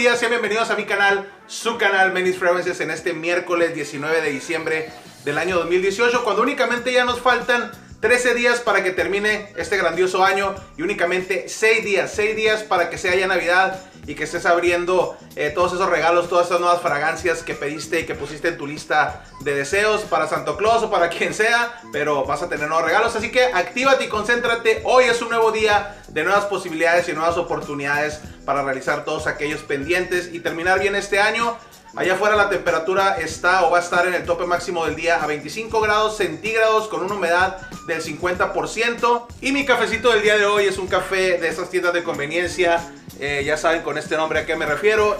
días, sean bienvenidos a mi canal, su canal Many's Fragrances, en este miércoles 19 de diciembre del año 2018, cuando únicamente ya nos faltan 13 días para que termine este grandioso año y únicamente 6 días para que sea ya Navidad y que estés abriendo todos esos regalos, todas esas nuevas fragancias que pediste y que pusiste en tu lista de deseos para Santa Claus o para quien sea, pero vas a tener nuevos regalos, así que actívate y concéntrate. Hoy es un nuevo día de nuevas posibilidades y nuevas oportunidades para realizar todos aquellos pendientes y terminar bien este año. Allá afuera la temperatura está o va a estar en el tope máximo del día a 25 grados centígrados con una humedad del 50%. Y mi cafecito del día de hoy es un café de esas tiendas de conveniencia. Ya saben con este nombre a qué me refiero.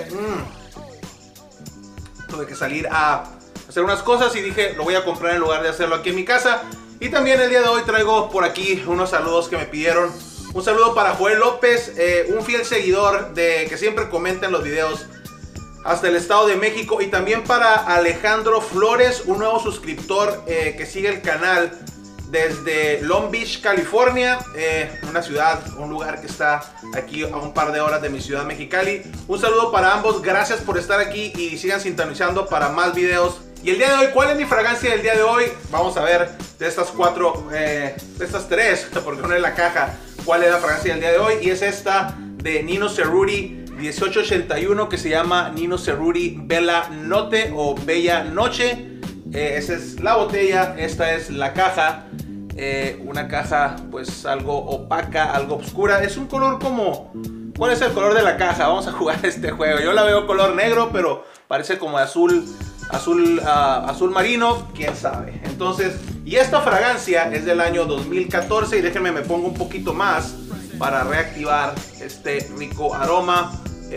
Tuve que salir a hacer unas cosas y dije lo voy a comprar en lugar de hacerlo aquí en mi casa. Y también el día de hoy traigo por aquí unos saludos que me pidieron. Un saludo para Joel López, un fiel seguidor que siempre comenta en los videos hasta el Estado de México, y también para Alejandro Flores, un nuevo suscriptor que sigue el canal desde Long Beach, California, una ciudad, un lugar que está aquí a un par de horas de mi ciudad Mexicali. Un saludo para ambos, gracias por estar aquí y sigan sintonizando para más videos. Y el día de hoy, ¿cuál es mi fragancia del día de hoy? Vamos a ver de estas tres, porque una es la caja, cuál es la fragancia del día de hoy, y es esta de Nino Cerruti 1881 que se llama Nino Cerruti Bella Notte o Bella Noche. Esa es la botella, esta es la caja. Una caja pues algo opaca, algo oscura. Es un color como... ¿Cuál es el color de la caja? Vamos a jugar este juego. Yo la veo color negro, pero parece como azul marino, quién sabe. Entonces, y esta fragancia es del año 2014 y déjenme me pongo un poquito más para reactivar este rico aroma.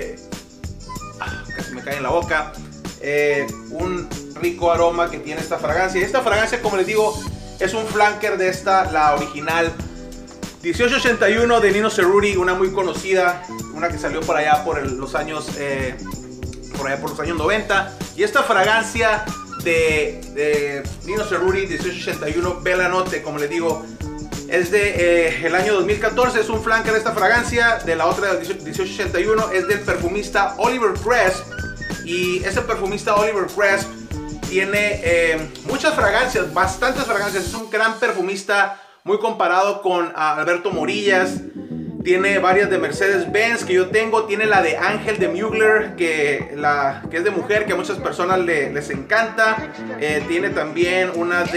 Casi me cae en la boca. Un rico aroma que tiene esta fragancia. Esta fragancia, como les digo, es un flanker de esta, la original 1881 de Nino Cerruti, una muy conocida, una que salió por allá por los años por los años 90. Y esta fragancia de Nino Cerruti 1881 Bella Notte, como les digo, es de el año 2014, es un flanker de esta fragancia. De la otra de 1881 es del perfumista Oliver Cresp, y ese perfumista Oliver Cresp tiene muchas fragancias, bastantes fragancias. Es un gran perfumista, muy comparado con Alberto Morillas. Tiene varias de Mercedes-Benz que yo tengo. Tiene la de Ángel de Mugler, que es de mujer, que a muchas personas les encanta. Tiene también unas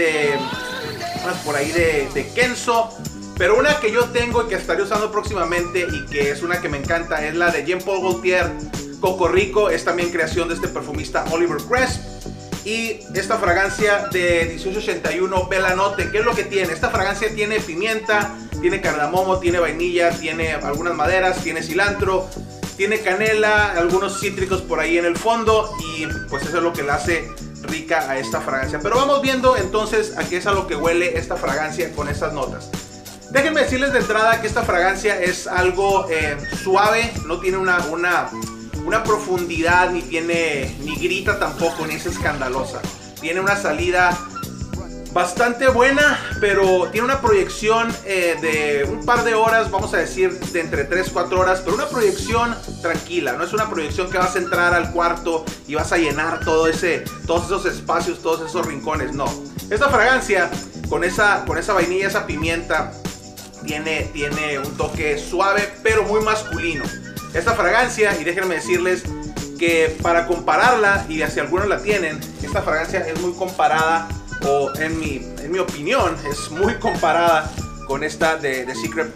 por ahí de Kenzo. Pero una que yo tengo y que estaré usando próximamente y que es una que me encanta es la de Jean Paul Gaultier Coco Rico. Es también creación de este perfumista Oliver Cresp. Y esta fragancia de 1881 Bella Notte, ¿qué es lo que tiene? Esta fragancia tiene pimienta, tiene cardamomo, tiene vainilla, tiene algunas maderas, tiene cilantro, tiene canela, algunos cítricos por ahí en el fondo, y pues eso es lo que la hace rica a esta fragancia. Pero vamos viendo entonces a qué es a lo que huele esta fragancia con estas notas. Déjenme decirles de entrada que esta fragancia es algo suave, no tiene una profundidad, ni grita tampoco, ni es escandalosa. Tiene una salida bastante buena, pero tiene una proyección de un par de horas, vamos a decir de entre 3-4 horas, pero una proyección tranquila. No es una proyección que vas a entrar al cuarto y vas a llenar todos esos espacios, todos esos rincones, no. Esta fragancia con esa vainilla, esa pimienta, tiene un toque suave pero muy masculino. Esta fragancia, y déjenme decirles que para compararla, y si algunos la tienen, esta fragancia es muy comparada, o en mi opinión, es muy comparada con esta de The Secret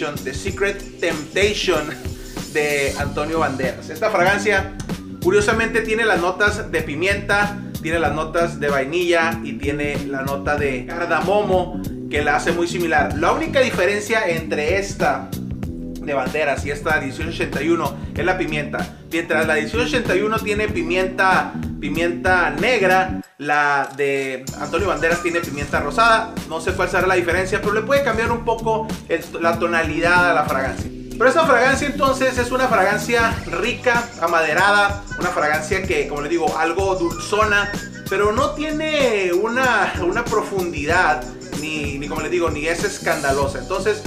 Temptation de Antonio Banderas. Esta fragancia, curiosamente, tiene las notas de pimienta, tiene las notas de vainilla y tiene la nota de cardamomo que la hace muy similar. La única diferencia entre esta de Banderas y esta 1881 es la pimienta. Mientras la 1881 tiene pimienta negra, la de Antonio Banderas tiene pimienta rosada. No sé cuál será la diferencia, pero le puede cambiar un poco la tonalidad a la fragancia. Pero esta fragancia entonces es una fragancia rica, amaderada, una fragancia que, como les digo, algo dulzona, pero no tiene una profundidad, ni como les digo, ni es escandalosa. Entonces,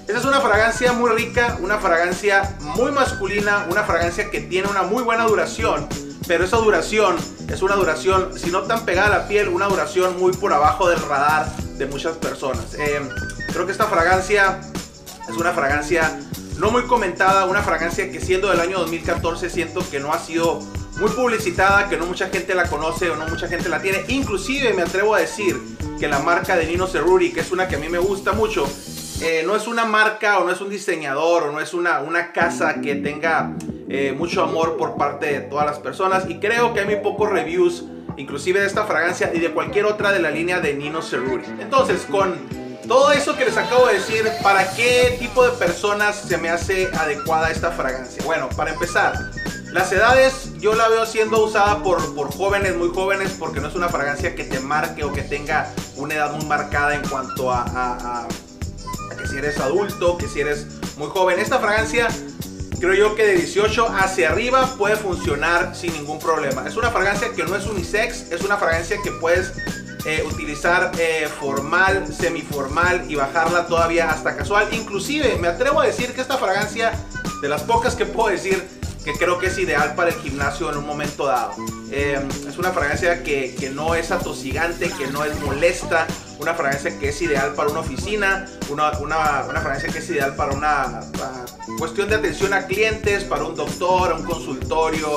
Esta es una fragancia muy rica, una fragancia muy masculina, una fragancia que tiene una muy buena duración, pero esa duración es una duración, si no tan pegada a la piel, una duración muy por abajo del radar de muchas personas. Creo que esta fragancia es una fragancia no muy comentada, una fragancia que siendo del año 2014 siento que no ha sido muy publicitada, que no mucha gente la conoce o no mucha gente la tiene. Inclusive me atrevo a decir que la marca de Nino Ceruri, que es una que a mí me gusta mucho, no es una marca o no es un diseñador o no es una casa que tenga mucho amor por parte de todas las personas, y creo que hay muy pocos reviews inclusive de esta fragancia y de cualquier otra de la línea de Nino Ceruri. Entonces, con todo eso que les acabo de decir, ¿para qué tipo de personas se me hace adecuada esta fragancia? Bueno, para empezar, las edades yo la veo siendo usada por jóvenes, muy jóvenes, porque no es una fragancia que te marque o que tenga una edad muy marcada en cuanto a que si eres adulto, que si eres muy joven. Esta fragancia creo yo que de 18 hacia arriba puede funcionar sin ningún problema. Es una fragancia que no es unisex, es una fragancia que puedes utilizar formal, semiformal y bajarla todavía hasta casual. Inclusive me atrevo a decir que esta fragancia, de las pocas que puedo decir, que creo que es ideal para el gimnasio en un momento dado. Es una fragancia que no es atosigante, que no es molesta, una fragancia que es ideal para una oficina, una fragancia que es ideal para una cuestión de atención a clientes, para un doctor, un consultorio,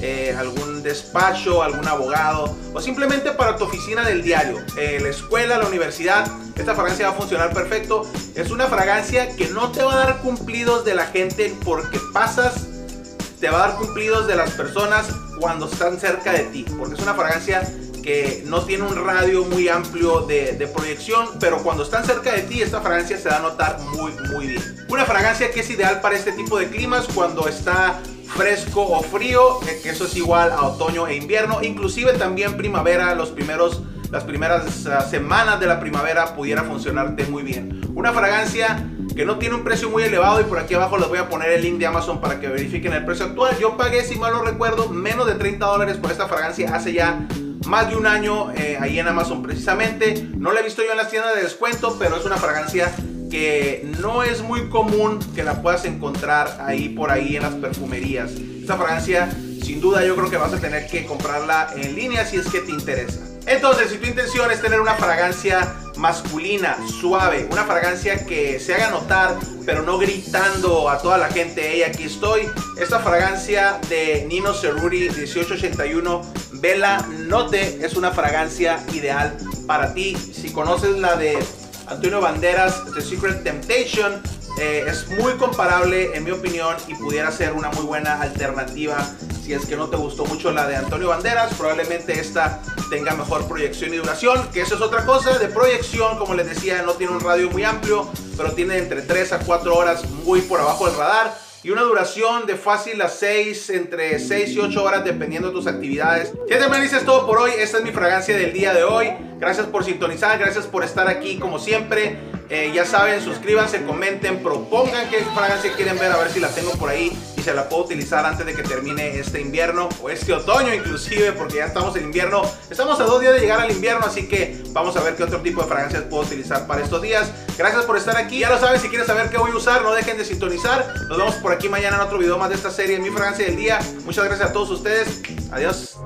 algún despacho, algún abogado, o simplemente para tu oficina del diario, la escuela, la universidad. Esta fragancia va a funcionar perfecto. Es una fragancia que no te va a dar cumplidos de la gente porque pasas, te va a dar cumplidos de las personas cuando están cerca de ti, porque es una fragancia que no tiene un radio muy amplio de proyección, pero cuando están cerca de ti, esta fragancia se va a notar muy bien. Una fragancia que es ideal para este tipo de climas, cuando está fresco o frío, que eso es igual a otoño e invierno, inclusive también primavera, las primeras semanas de la primavera pudiera funcionarte muy bien. Una fragancia que no tiene un precio muy elevado, y por aquí abajo les voy a poner el link de Amazon para que verifiquen el precio actual. Yo pagué, si mal no recuerdo, menos de $30 por esta fragancia hace ya más de un año ahí en Amazon precisamente. No la he visto yo en las tiendas de descuento, pero es una fragancia que no es muy común que la puedas encontrar por ahí en las perfumerías. Esta fragancia, sin duda, yo creo que vas a tener que comprarla en línea si es que te interesa. Entonces, si tu intención es tener una fragancia masculina, suave, una fragancia que se haga notar, pero no gritando a toda la gente, hey, aquí estoy, esta fragancia de Nino Ceruri 1881 Bella Notte es una fragancia ideal para ti. Si conoces la de Antonio Banderas, The Secret Temptation, es muy comparable en mi opinión y pudiera ser una muy buena alternativa. Si es que no te gustó mucho la de Antonio Banderas, probablemente esta tenga mejor proyección y duración, que eso es otra cosa. De proyección, como les decía, no tiene un radio muy amplio, pero tiene entre 3 a 4 horas muy por abajo del radar, y una duración de fácil a entre 6 y 8 horas dependiendo de tus actividades. Gente, me dices todo por hoy. Esta es mi fragancia del día de hoy. Gracias por sintonizar, gracias por estar aquí como siempre. Ya saben, suscríbanse, comenten, propongan qué fragancia quieren ver, a ver si la tengo por ahí y se la puedo utilizar antes de que termine este invierno o este otoño inclusive, porque ya estamos en invierno. Estamos a 2 días de llegar al invierno, así que vamos a ver qué otro tipo de fragancias puedo utilizar para estos días. Gracias por estar aquí. Ya lo saben, si quieren saber qué voy a usar, no dejen de sintonizar. Nos vemos por aquí mañana en otro video más de esta serie, mi fragancia del día. Muchas gracias a todos ustedes. Adiós.